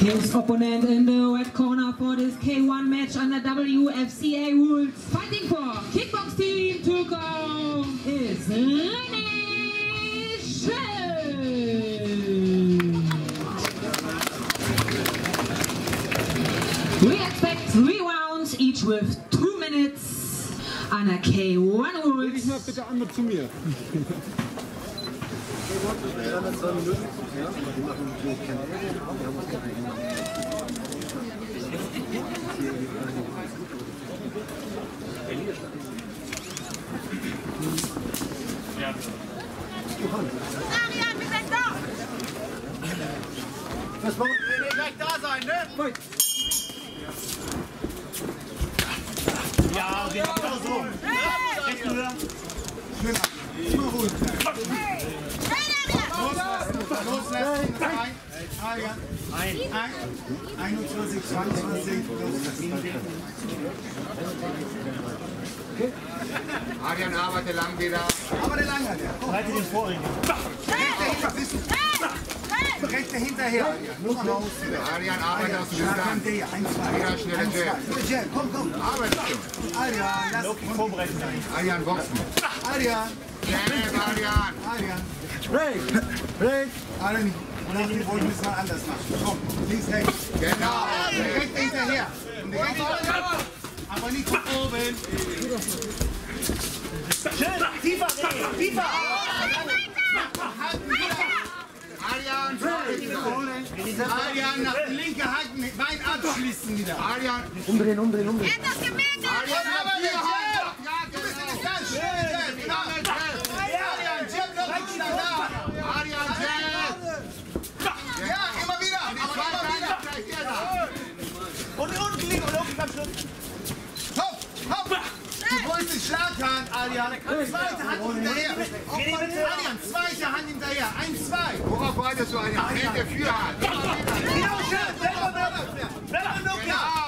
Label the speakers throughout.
Speaker 1: His opponent in the red corner for this K1 match under WFCA rules, fighting for Kickbox Team to go is Schild. We expect 3 rounds, each with 2 minutes under K1 rules.
Speaker 2: Leg ich mal bitte einmal zu mir.
Speaker 3: Arian, wir sind da!
Speaker 4: Was wollen wir gleich da sein, ne? Ja, genau so. Recht höher. Schön ab. Immer ruhig bleiben. Loslassen. Arian. 21, 22.
Speaker 5: Arian, arbeite lang wieder.
Speaker 4: Arbeite lang, Arian. Halte den Vorring. Rechte hinterher, Arian. Nur raus.
Speaker 5: Arian, arbeite aus dem Stand. Wieder schneller Jab.
Speaker 4: Komm.
Speaker 5: Arbeite schon.
Speaker 4: Arian, lass uns vorbereiten sein.
Speaker 5: Arian, boxen.
Speaker 4: Arian.
Speaker 5: Jab, Arian.
Speaker 4: Arian. Break. Arian. Und nach dem Boden müssen wir anders machen. Komm, links, rechts.
Speaker 5: Genau.
Speaker 4: Rechts hinterher. Und rechts aber nicht von oben. Schön, tiefer.
Speaker 5: Arian,
Speaker 4: Arian, nach linke Haken, Bein abschließen wieder.
Speaker 5: Arian.
Speaker 3: Er hat das gemerkt!
Speaker 5: Arian,
Speaker 4: Aber
Speaker 5: hier
Speaker 4: Jab! Du bist in Distanz! Schön, Jab! Arian, Jab noch nicht da!
Speaker 5: Arian, Jab.
Speaker 4: Ja, immer wieder!
Speaker 5: Die zweite Hand gleich hier da.
Speaker 4: Und unten liegen und unten am Schluss. Hopp! Du wolltest den Schlaghand, Arian. Zweite Hand hinterher. Arian, zweite Hand hinterher. 1, 2.
Speaker 5: Worauf wartest du, Arian? Hände für Hand.
Speaker 4: Genau, schön. Bleib mal noch.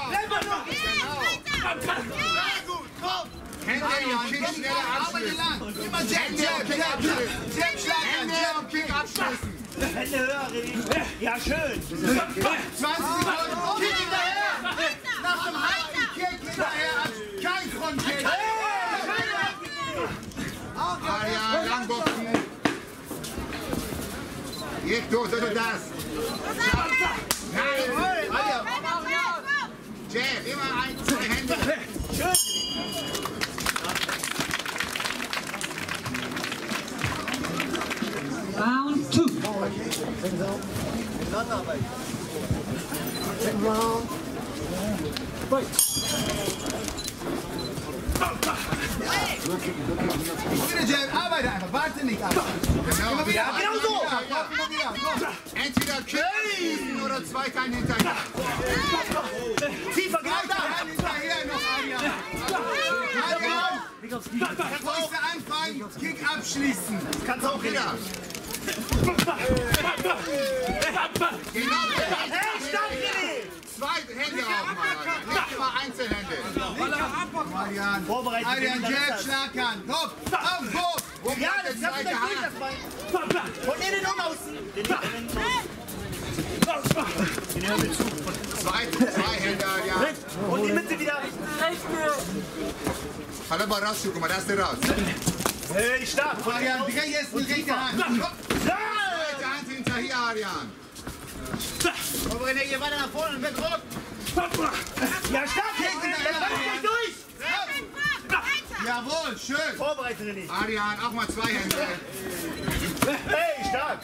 Speaker 4: Sehr gut. Komm.
Speaker 5: Hände und Kick schneller
Speaker 4: Arbeite
Speaker 5: abschließen.
Speaker 4: lang. Immer Jab,
Speaker 5: Hände
Speaker 4: Schlaghand.
Speaker 5: und Kick abschließen.
Speaker 4: Hände höher, René. Ja, schön. 20 Sekunden. Kick hinterher. Nach dem halben Kick hinterher. Kein Frontkick.
Speaker 5: Arian, langboxen. Geht durch, so das. Nein. Jab, immer 1, 2 Hände.
Speaker 1: Round 2.
Speaker 4: Wieder Jab, arbeite einfach, warte nicht ab. Immer wieder, genau so. Immer wieder, komm.
Speaker 5: Entweder Kick oder zweite Hand hinterher.
Speaker 4: Tiefer, genau da. Hand hinterher noch, Arian. Fäuste anfangen, Kick abschließen.
Speaker 5: Kannst du auch wieder. Genau.
Speaker 4: Hey, stopp, René.
Speaker 5: Zwei Hände aufmachen. Nicht immer Einzelhände.
Speaker 4: Arian, Jab, Schlaghand. Hopp, hopp.
Speaker 5: Wo
Speaker 4: Ja,
Speaker 5: bleibt
Speaker 4: das
Speaker 5: die
Speaker 4: kannst du
Speaker 5: zweite
Speaker 4: nicht durch,
Speaker 5: Hand?
Speaker 4: das Bein. Von innen und außen.
Speaker 5: Zwei Hände, ja.
Speaker 4: Und die Mitte wieder.
Speaker 5: Hallo, mal raus, guck mal, da ist der raus.
Speaker 4: Hey, stark. Arian, dreh jetzt die rechte Hand.
Speaker 5: Zweite Hand hinterher, Arian.
Speaker 4: Aber René, ihr weiter nach vorne und weg rot. Ja, stark. Lass durch. Jawohl, schön. Vorbereitet, René.
Speaker 5: Arian, auch mal zwei Hände.
Speaker 4: Hey, stark.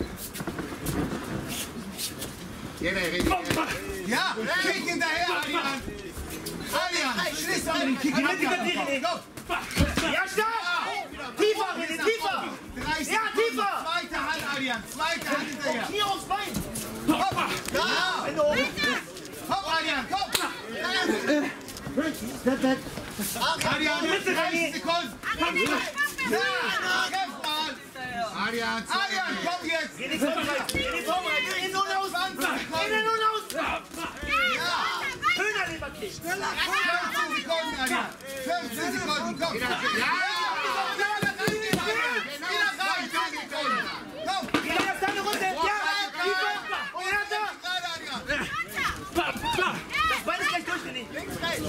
Speaker 5: Jeder redet.
Speaker 4: Ja, Kick hinterher, Arian. Arian, schließ mal den Kick hinterher. Ja, stark. Tiefer, René, tiefer. Ja, tiefer. Zweite Hand, Arian. Zweite Hand hinterher. Knie aufs Bein. Hopp. Ja. Hopp, Arian, komm. Arian, 30 Sekunden. Ja, kämpf mal.
Speaker 5: Arian,
Speaker 4: Arian, komm jetzt. René, vorbereitet. Innen und außen. 20 Sekunden. Innen und außen. Ja. Hühnerleberkick. Schneller. 15 Sekunden, Arian. 15 Sekunden, komm.
Speaker 5: Ja.
Speaker 4: Komm. Wieder das deine Runde. Ja. Und Links, rechts.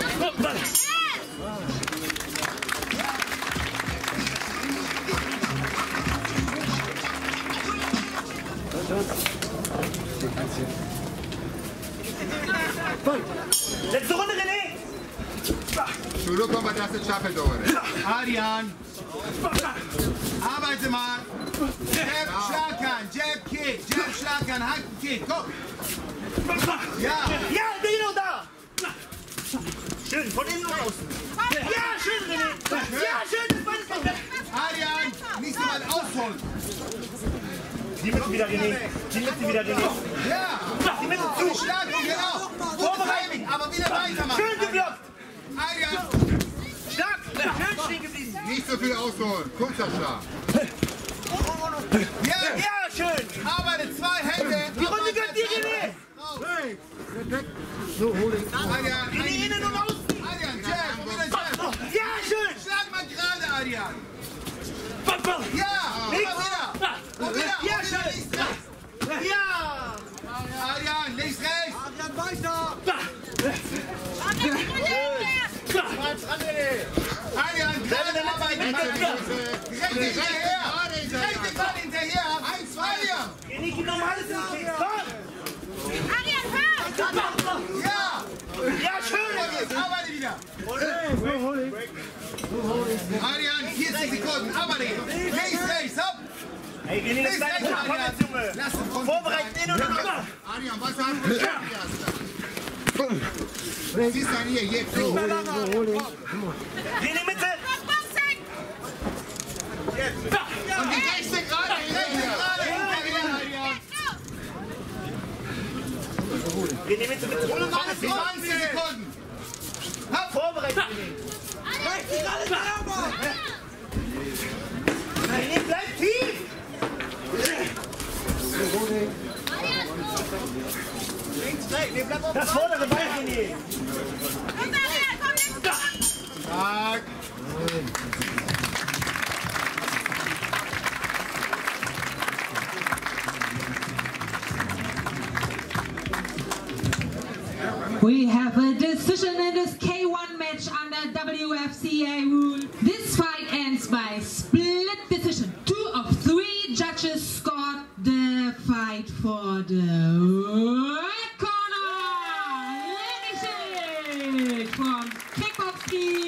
Speaker 2: Letzte Runde, René!
Speaker 5: Solo kommen wir das in Schaffel durch.
Speaker 4: Adrian. Arbeite mal. Jab, Schlagan, Jab, Kick. Jab, Schlagan, Haken, Kick. Komm. Ja.
Speaker 2: Ja, genau da! Schön, von innen und außen. Ja, schön, René! Ja, schön, das Bein ist noch weg!
Speaker 4: Adrian, nicht so weit ausholen.
Speaker 2: Die Mitte wieder, René. Die Mitte wieder, René.
Speaker 4: Ja.
Speaker 2: Die Mitte zu!
Speaker 4: Schlagen, genau. Gute Timing, aber wieder weitermachen.
Speaker 2: Schön geblockt!
Speaker 4: Adrian.
Speaker 2: Stark! Schön stehen geblieben!
Speaker 5: Nicht so viel ausholen. Kurzer Schlag.
Speaker 4: Ja.
Speaker 2: Ja, schön!
Speaker 4: Arbeite zwei Hände.
Speaker 2: Die Runde gehört dir, René!
Speaker 4: Adrian,
Speaker 2: René, innen und außen!
Speaker 4: Adrian, Jab, und wieder Jab.
Speaker 2: Ja, schön!
Speaker 4: Schlag mal gerade, Adrian. Ja,
Speaker 2: Links!
Speaker 4: wieder. Und wieder,
Speaker 2: Ja,
Speaker 4: und wieder
Speaker 2: schön.
Speaker 4: links, rechts.
Speaker 2: Ja!
Speaker 4: Adrian, links, rechts.
Speaker 3: Adrian, weiter!
Speaker 4: Adrian, gerade arbeiten. Rechte hinterher. Rechte Ball hinterher. Eins, zwei. Adrian.
Speaker 2: René, gib normales Kick! Komm!
Speaker 4: Ja.
Speaker 2: Ja, schön!
Speaker 4: Jetzt arbeite wieder. Adrian, 40 Sekunden. Arbeite hier. Links, rechts, hopp.
Speaker 2: Hey, René, das ist deine Komm jetzt, Junge!
Speaker 4: Lass uns
Speaker 2: Vorbereiten, innen und außen!
Speaker 5: Adrian, was hast du geschafft? Siehst du hier, jetzt so.
Speaker 2: René, Mitte!
Speaker 4: Und die rechte gerade. Die rechte gerade. Hinterher, Adrian.
Speaker 2: René, Mitte, Mitte!
Speaker 4: 20 Sekunden. Hopp.
Speaker 2: Vorbereiten, René! René, bleib tief! Das vordere Bein, René!
Speaker 4: Stark.
Speaker 1: We have a decision in this K1 match under WFCA rule. This fight ends by split decision. 2 of 3 judges scored the fight for the red corner. Schild from Kickboxing.